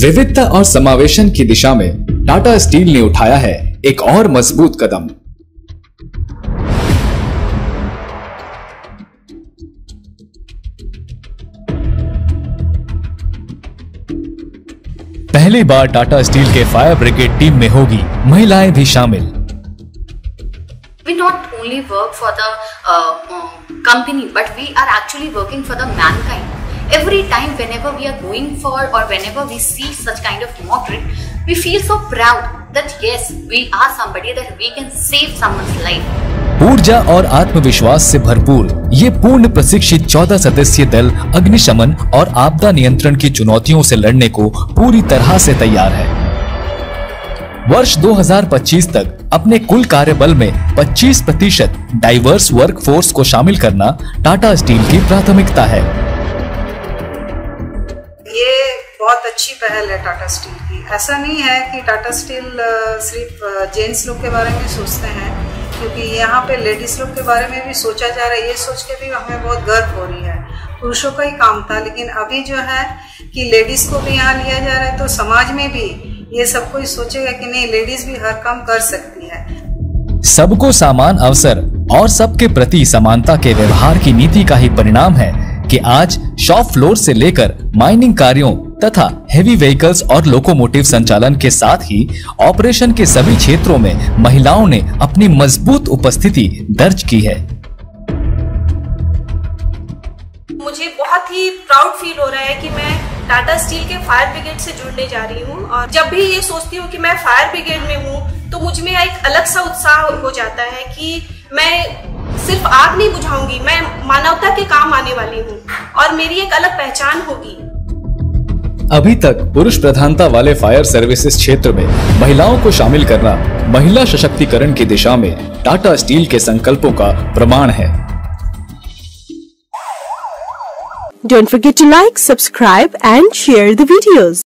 विविधता और समावेशन की दिशा में टाटा स्टील ने उठाया है एक और मजबूत कदम। पहली बार टाटा स्टील के फायर ब्रिगेड टीम में होगी महिलाएं भी शामिल। We not only work for the company, but we are actually working for the mankind. Every time whenever we are going for or whenever we see such kind of mock drill, we feel so proud that yes, we are somebody that we can save someone's life. ऊर्जा और आत्मविश्वास से भरपूर ये पूर्ण प्रशिक्षित 14 सदस्यीय दल अग्निशमन और आपदा नियंत्रण की चुनौतियों से लड़ने को पूरी तरह से तैयार है। वर्ष 2025 तक अपने कुल कार्यबल में 25% डाइवर्स वर्कफोर्स को शामिल करना टाटा स्टील की प्राथमिकता है। ये बहुत अच्छी पहल है टाटा स्टील की। ऐसा नहीं है कि टाटा स्टील सिर्फ जेंट्स लोग के बारे में सोचते हैं, क्योंकि यहाँ पे लेडीज लोग के बारे में भी सोचा जा रहा है। ये सोच के भी हमें बहुत गर्व हो रही है। पुरुषों का ही काम था, लेकिन अभी जो है कि लेडीज को भी यहाँ लिया जा रहा है, तो समाज में भी ये सब कोई सोचेगा कि नहीं, लेडीज भी हर काम कर सकती है। सबको समान अवसर और सबके प्रति समानता के व्यवहार की नीति का ही परिणाम है कि आज शॉप फ्लोर से लेकर माइनिंग कार्यों तथा हेवी व्हीकल्स और लोकोमोटिव संचालन के साथ ही ऑपरेशन के सभी क्षेत्रों में महिलाओं ने अपनी मजबूत उपस्थिति दर्ज की है। मुझे बहुत ही प्राउड फील हो रहा है कि मैं टाटा स्टील के फायर ब्रिगेड से जुड़ने जा रही हूँ, और जब भी ये सोचती हूँ कि मैं फायर ब्रिगेड में हूँ तो मुझ में एक अलग सा उत्साह हो जाता है कि मैं सिर्फ आग नहीं बुझाऊंगी, मैं मानवता के काम आने वाली हूँ और मेरी एक अलग पहचान होगी। अभी तक पुरुष प्रधानता वाले फायर सर्विसेज क्षेत्र में महिलाओं को शामिल करना महिला सशक्तिकरण की दिशा में टाटा स्टील के संकल्पों का प्रमाण है। Don't forget to like, subscribe and share the videos.